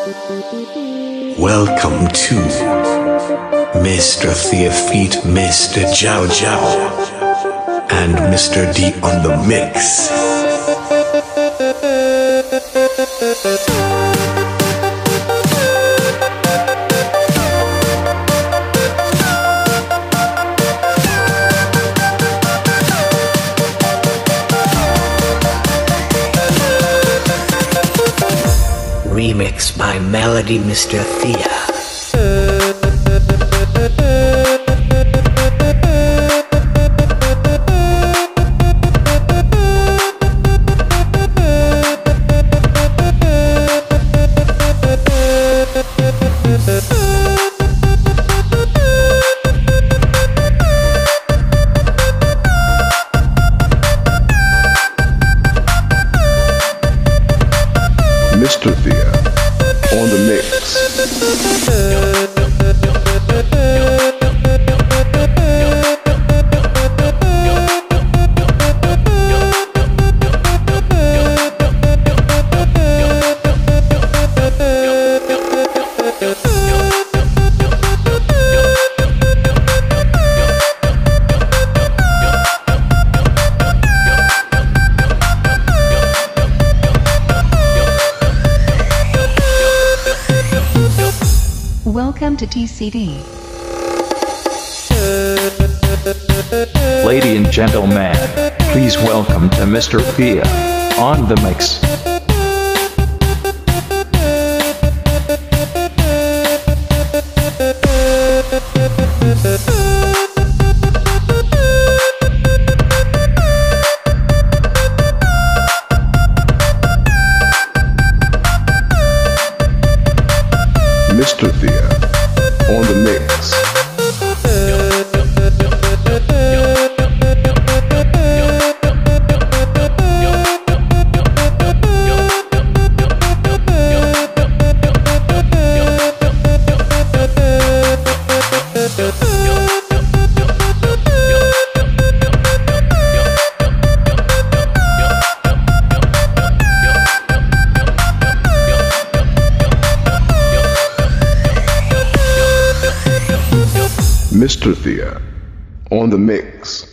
Welcome to Mr. Theophyte, Mr. Jow Jow, and Mr. D on the mix. Remix by Melody, Mr. Thea. Mr. Thea on the mix. Welcome to TCD. Ladies and gentlemen, please welcome to Mr. Thea on the mix. Mr. Thea on the mix. Mr. Thea on the mix.